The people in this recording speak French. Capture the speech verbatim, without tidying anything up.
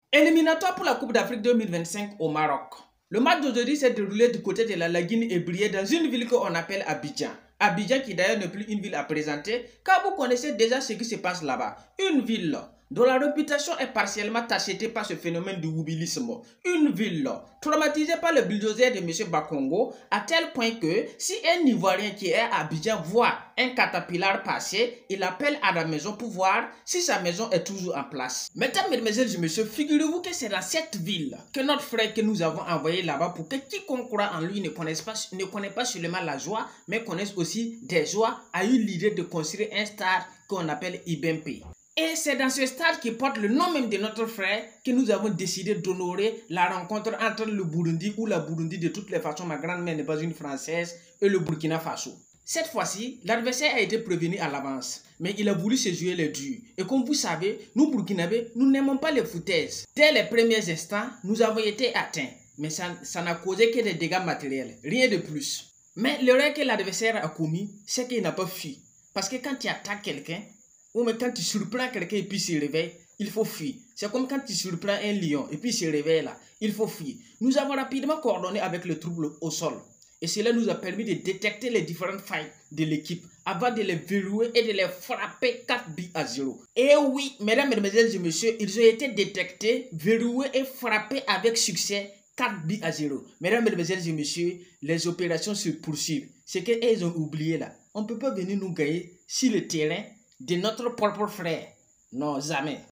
Éliminatoire pour la Coupe d'Afrique deux mille vingt-cinq au Maroc. Le match d'aujourd'hui s'est déroulé du côté de la Lagune et brillé dans une ville qu'on appelle Abidjan. Abidjan qui d'ailleurs n'est plus une ville à présenter car vous connaissez déjà ce qui se passe là-bas. Une ville dont la réputation est partiellement tachetée par ce phénomène de woubilisme. Une ville traumatisée par le bulldozer de M. Bakongo à tel point que si un Ivoirien qui est à Abidjan voit un caterpillar passer, il appelle à la maison pour voir si sa maison est toujours en place. Mesdames, mesdemoiselles et messieurs, figurez-vous que c'est dans cette ville que notre frère que nous avons envoyé là-bas pour que quiconque croit en lui ne connaisse pas, ne connaît pas seulement la joie, mais connaisse aussi des joies, a eu l'idée de construire un stade qu'on appelle Ibempe. Et c'est dans ce stade qui porte le nom même de notre frère que nous avons décidé d'honorer la rencontre entre le Burundi, ou la Burundi de toutes les façons, ma grand-mère n'est pas une Française, et le Burkina Faso. Cette fois-ci, l'adversaire a été prévenu à l'avance, mais il a voulu se jouer les durs. Et comme vous savez, nous Burkinabés, nous n'aimons pas les foutaises. Dès les premiers instants, nous avons été atteints, mais ça n'a causé que des dégâts matériels, rien de plus. Mais l'erreur que l'adversaire a commis, c'est qu'il n'a pas fui. Parce que quand tu attaques quelqu'un, ou mais quand tu surprends quelqu'un et puis il se réveille, il faut fuir. C'est comme quand tu surprends un lion et puis il se réveille là, il faut fuir. Nous avons rapidement coordonné avec le trouble au sol. Et cela nous a permis de détecter les différentes failles de l'équipe avant de les verrouiller et de les frapper quatre buts à zéro. Et oui, mesdames, mesdemoiselles et messieurs, ils ont été détectés, verrouillés et frappés avec succès quatre buts à zéro. Mesdames, mesdemoiselles et messieurs, les opérations se poursuivent. C'est qu'ils ont oublié là. On ne peut pas venir nous gagner sur le terrain de notre propre frère. Non, jamais.